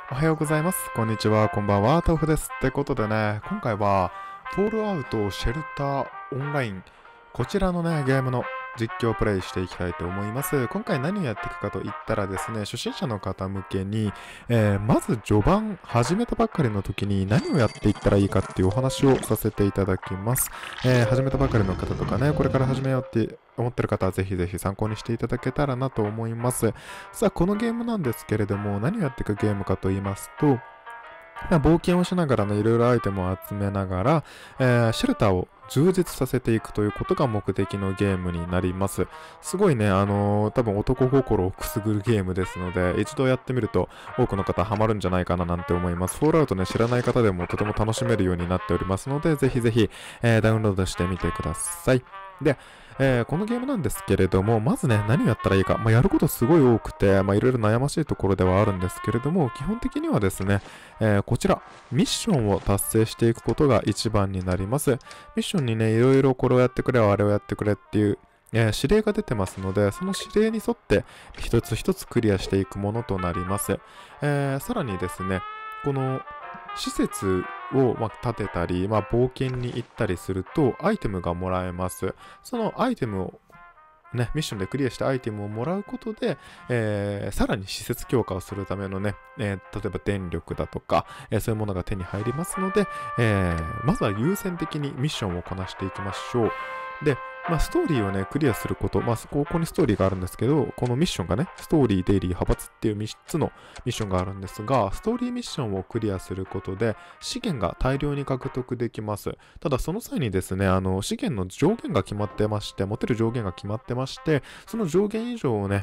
おはようございます。こんにちは。こんばんは。豆腐です。ってことでね、今回は、フォールアウトシェルターオンライン、こちらのね、ゲームの実況をプレイしていきたいと思います。今回何をやっていくかといったらですね、初心者の方向けに、まず序盤、始めたばっかりの時に何をやっていったらいいかっていうお話をさせていただきます。始めたばかりの方とかね、これから始めようって思ってる方はぜひぜひ参考にしていただけたらなと思います。さあ、このゲームなんですけれども、何をやっていくゲームかと言いますと、冒険をしながらね、いろいろアイテムを集めながら、シェルターを充実させていくということが目的のゲームになります。すごいね、多分男心をくすぐるゲームですので、一度やってみると多くの方ハマるんじゃないかななんて思います。フォールアウトね、知らない方でもとても楽しめるようになっておりますので、ぜひぜひ、ダウンロードしてみてください。で、このゲームなんですけれども、まずね、何をやったらいいか、やることすごい多くて、いろいろ悩ましいところではあるんですけれども、基本的にはですね、こちら、ミッションを達成していくことが一番になります。ミッションにね、いろいろこれをやってくれ、あれをやってくれっていう、指令が出てますので、その指令に沿って一つ一つクリアしていくものとなります。さらにですね、この施設を建てたり、冒険に行ったりするとアイテムがもらえます。そのアイテムをね、ミッションでクリアしたアイテムをもらうことで、さらに施設強化をするためのね、例えば電力だとか、そういうものが手に入りますので、まずは優先的にミッションをこなしていきましょう。で、ストーリーをね、クリアすること、ここにストーリーがあるんですけど、このミッションがね、ストーリー、デイリー、派閥っていう3つのミッションがあるんですが、ストーリーミッションをクリアすることで、資源が大量に獲得できます。ただ、その際にですね、資源の上限が決まってまして、持てる上限が決まってまして、その上限以上をね、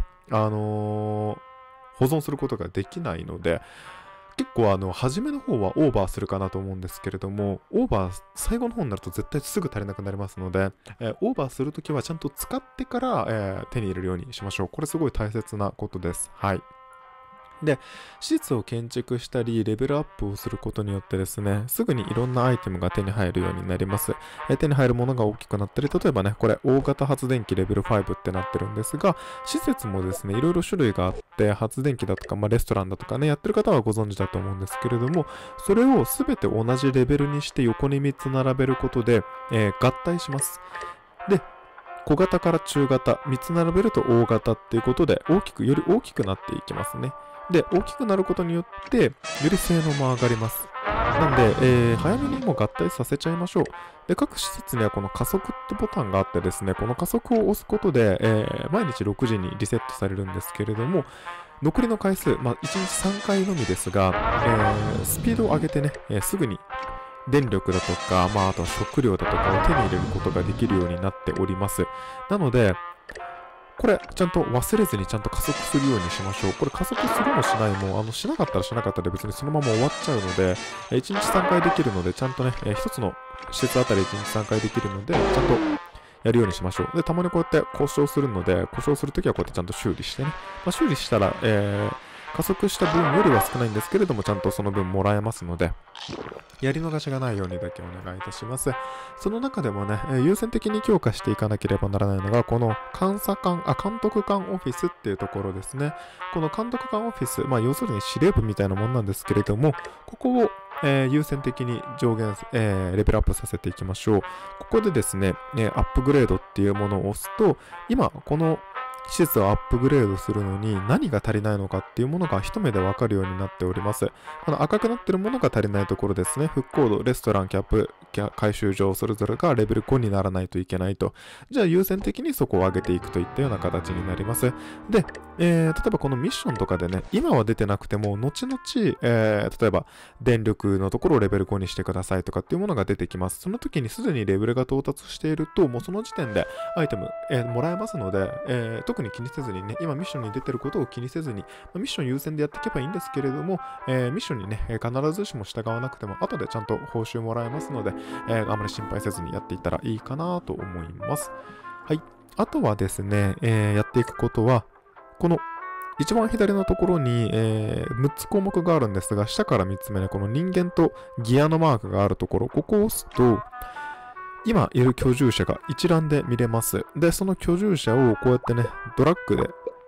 保存することができないので、結構初めの方はオーバーするかなと思うんですけれども、オーバー、最後の方になると絶対すぐ足りなくなりますので、オーバーするときはちゃんと使ってから、手に入れるようにしましょう。これすごい大切なことです。はい。で、施設を建築したり、レベルアップをすることによってですね、すぐにいろんなアイテムが手に入るようになります。手に入るものが大きくなったり、例えばね、これ、大型発電機レベル5ってなってるんですが、施設もですね、いろいろ種類があって、発電機だとか、レストランだとかね、やってる方はご存知だと思うんですけれども、それをすべて同じレベルにして横に3つ並べることで、合体します。で、小型から中型、3つ並べると大型っていうことで、より大きくなっていきますね。で、大きくなることによって、より性能も上がります。なんで、早めにもう合体させちゃいましょう。で、各施設にはこの加速ってボタンがあってですね、この加速を押すことで、毎日6時にリセットされるんですけれども、残りの回数、1日3回のみですが、スピードを上げてね、すぐに電力だとか、あとは食料だとかを手に入れることができるようになっております。なので、これ、ちゃんと忘れずにちゃんと加速するようにしましょう。これ加速するもしないも、しなかったらしなかったで別にそのまま終わっちゃうので、1日3回できるので、ちゃんとね、1つの施設あたり1日3回できるので、ちゃんとやるようにしましょう。で、たまにこうやって故障するので、故障するときはこうやってちゃんと修理してね。修理したら、加速した分よりは少ないんですけれども、ちゃんとその分もらえますので、やり逃しがないようにだけお願いいたします。その中でもね、優先的に強化していかなければならないのが、この監督官オフィスっていうところですね。この監督官オフィス、要するに司令部みたいなもんなんですけれども、ここを優先的に上限、レベルアップさせていきましょう。ここでですね、アップグレードっていうものを押すと、今、この施設をアップグレードするのに何が足りないのかっていうものが一目でわかるようになっております。この赤くなってるものが足りないところですね。フックコード、レストラン、キャップ、回収場、それぞれがレベル5にならないといけないと。じゃあ優先的にそこを上げていくといったような形になります。で、例えばこのミッションとかでね、今は出てなくても、後々、例えば電力のところをレベル5にしてくださいとかっていうものが出てきます。その時にすでにレベルが到達していると、もうその時点でアイテム、もらえますので、特に気にせずにね、今ミッションに出てることを気にせずに、ミッション優先でやっていけばいいんですけれども、ミッションにね、必ずしも従わなくても、後でちゃんと報酬もらえますので、あまり心配せずにやっていったらいいかなと思います。はい。あとはですね、やっていくことは、この一番左のところに、6つ項目があるんですが、下から3つ目ね、この人間とギアのマークがあるところ、ここを押すと、今いる居住者が一覧で見れます。で、その居住者をこうやってね、ドラッグで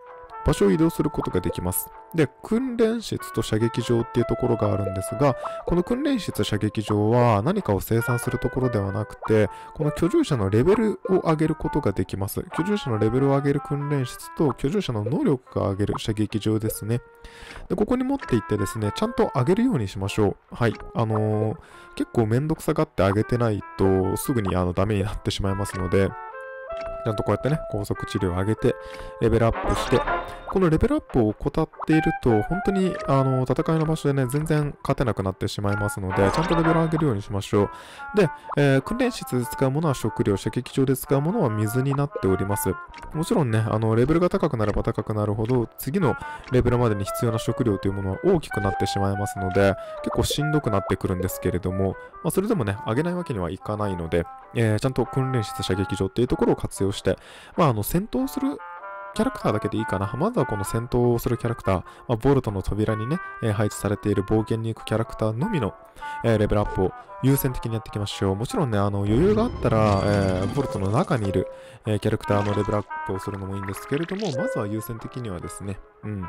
場所を移動することができます。で、訓練室と射撃場っていうところがあるんですが、この訓練室、射撃場は何かを生産するところではなくて、この居住者のレベルを上げることができます。居住者のレベルを上げる訓練室と居住者の能力が上げる射撃場ですね。で、ここに持っていってですね、ちゃんと上げるようにしましょう。はい。結構めんどくさがって上げてないとすぐにダメになってしまいますので、ちゃんとこうやってね、高速治療を上げて、レベルアップして、このレベルアップを怠っていると、本当に、戦いの場所でね、全然勝てなくなってしまいますので、ちゃんとレベルを上げるようにしましょう。で、訓練室で使うものは食料、射撃場で使うものは水になっております。もちろんね、レベルが高くなれば高くなるほど、次のレベルまでに必要な食料というものは大きくなってしまいますので、結構しんどくなってくるんですけれども、それでもね、上げないわけにはいかないので、ちゃんと訓練室、射撃場っていうところを活用して、戦闘するキャラクターだけでいいかな。まずはこの戦闘をするキャラクター、ボルトの扉にね、配置されている冒険に行くキャラクターのみの、レベルアップを優先的にやっていきましょう。もちろんね、余裕があったら、ボルトの中にいる、キャラクターのレベルアップをするのもいいんですけれども、まずは優先的にはですね、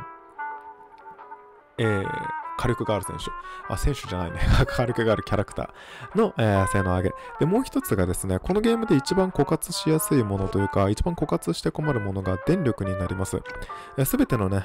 火力がある選手。選手じゃないね。火力があるキャラクターの、性能上げ。で、もう一つがですね、このゲームで一番枯渇しやすいものというか、一番枯渇して困るものが電力になります。すべてのね、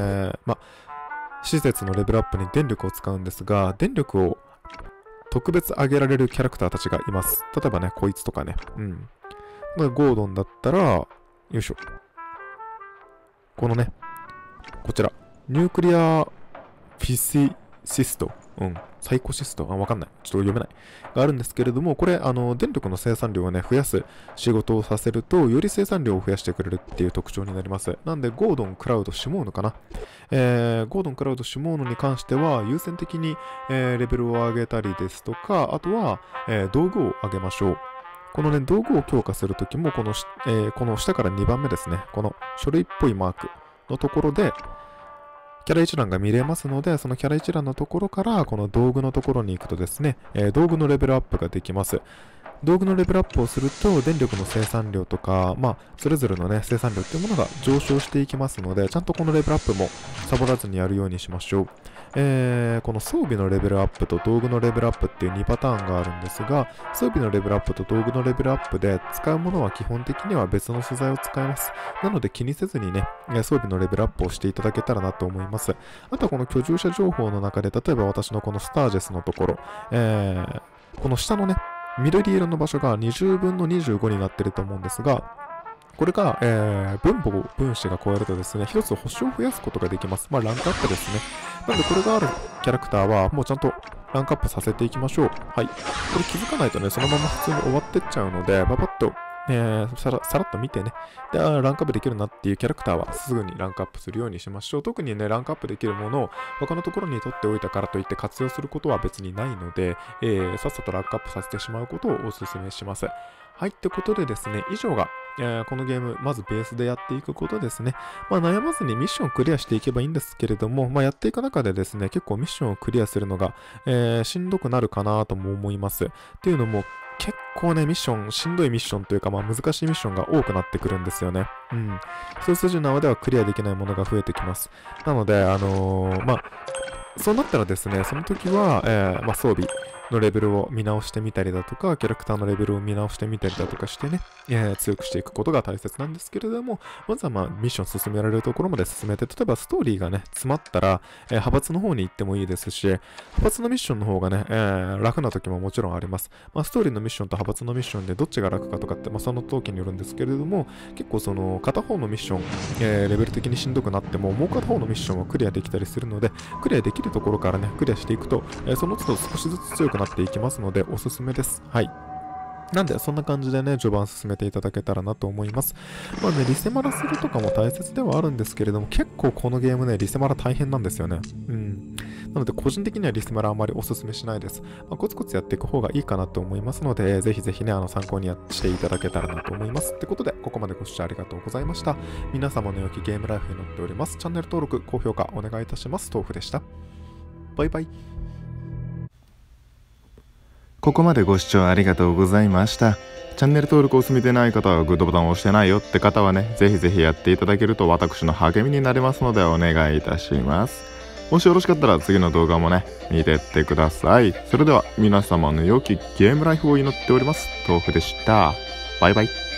施設のレベルアップに電力を使うんですが、電力を特別上げられるキャラクターたちがいます。例えばね、こいつとかね。ゴードンだったら、よいしょ。このね、こちら、ニュークリアフィシスト、サイコシスト、わかんない。ちょっと読めない。があるんですけれども、これ、電力の生産量をね、増やす仕事をさせると、より生産量を増やしてくれるっていう特徴になります。なんで、ゴードン、クラウド、シモーヌかな。ゴードン、クラウド、シモーヌに関しては、優先的に、レベルを上げたりですとか、あとは、道具を上げましょう。このね、道具を強化するときも、この下から2番目ですね。この書類っぽいマークのところで、キャラ一覧が見れますので、そのキャラ一覧のところから、この道具のところに行くとですね、道具のレベルアップができます。道具のレベルアップをすると、電力の生産量とか、それぞれのね、生産量っていうものが上昇していきますので、ちゃんとこのレベルアップもサボらずにやるようにしましょう。この装備のレベルアップと道具のレベルアップっていう2パターンがあるんですが、装備のレベルアップと道具のレベルアップで使うものは基本的には別の素材を使います。なので気にせずにね、装備のレベルアップをしていただけたらなと思います。あとはこの居住者情報の中で、例えば私のこのスタージェスのところ、この下のね、緑色の場所が20分の25になってると思うんですが、これが、分母分子が超えるとですね、一つ星を増やすことができます。ランクアップですね。なので、これがあるキャラクターは、もうちゃんとランクアップさせていきましょう。はい。これ気づかないとね、そのまま普通に終わってっちゃうので、ババッと、さらっと見てね。で、ランクアップできるなっていうキャラクターはすぐにランクアップするようにしましょう。特にね、ランクアップできるものを他のところに取っておいたからといって活用することは別にないので、さっさとランクアップさせてしまうことをお勧めします。はい、ってことでですね、以上が、このゲーム、まずベースでやっていくことですね。悩まずにミッションをクリアしていけばいいんですけれども、やっていく中でですね、結構ミッションをクリアするのが、しんどくなるかなとも思います。っていうのも、結構ね、しんどいミッションというか、難しいミッションが多くなってくるんですよね。一筋縄ではクリアできないものが増えてきます。なので、そうなったらですね、その時は、装備のレベルを見直してみたりだとか、キャラクターのレベルを見直してみたりだとかしてね、強くしていくことが大切なんですけれども、まずはミッション進められるところまで進めて、例えばストーリーがね、詰まったら、派閥の方に行ってもいいですし、派閥のミッションの方がね、楽な時ももちろんあります。ストーリーのミッションと派閥のミッションでどっちが楽かとかって、その時によるんですけれども、結構その片方のミッション、レベル的にしんどくなっても、もう片方のミッションはクリアできたりするので、クリアできるところからね、クリアしていくと、その都度少しずつ強くなっていきますので、おすすめです。はい。なんで、そんな感じでね、序盤進めていただけたらなと思います。リセマラするとかも大切ではあるんですけれども、結構このゲームね、リセマラ大変なんですよね。なので、個人的にはリセマラあまりおすすめしないです。コツコツやっていく方がいいかなと思いますので、ぜひぜひね、参考にしていただけたらなと思います。ってことで、ここまでご視聴ありがとうございました。皆様の良きゲームライフに乗っております。チャンネル登録、高評価お願いいたします。豆腐でした。バイバイ。 ここまでご視聴ありがとうございました。 チャンネル登録を済みでない方はグッドボタンを押してないよって方はね、ぜひぜひやっていただけると私の励みになりますのでお願いいたします。もしよろしかったら次の動画もね、見てってください。それでは皆様の良きゲームライフを祈っております。豆腐でした。バイバイ。